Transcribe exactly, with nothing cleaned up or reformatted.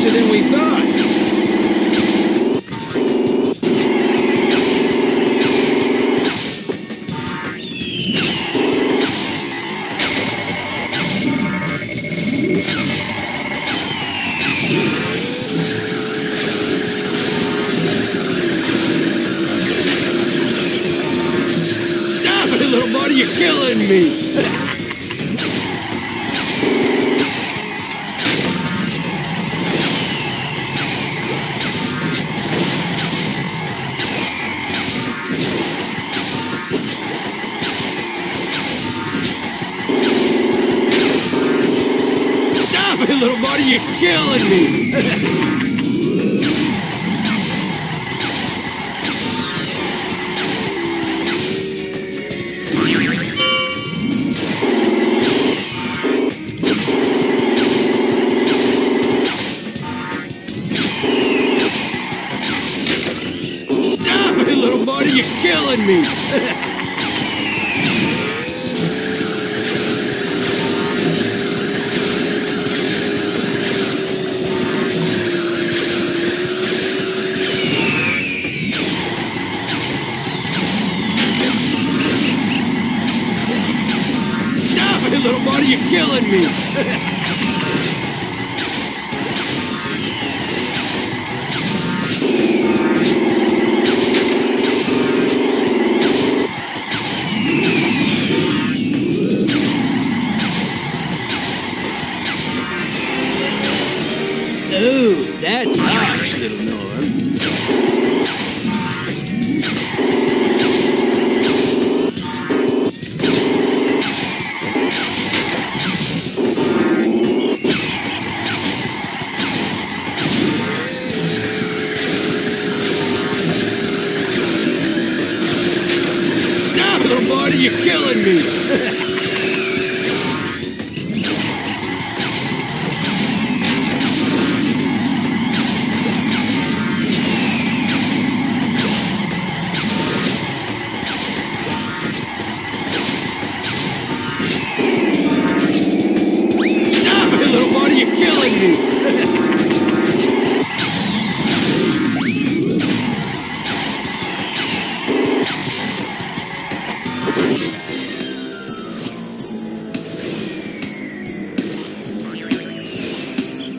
faster than we thought. Stop it, little buddy, you're killing me. Hey, little buddy, you're killing me! Stop it, little buddy, you're killing me! Hey, little buddy, you're killing me! Ooh, that's harsh, little Norm. Little buddy, you're killing me!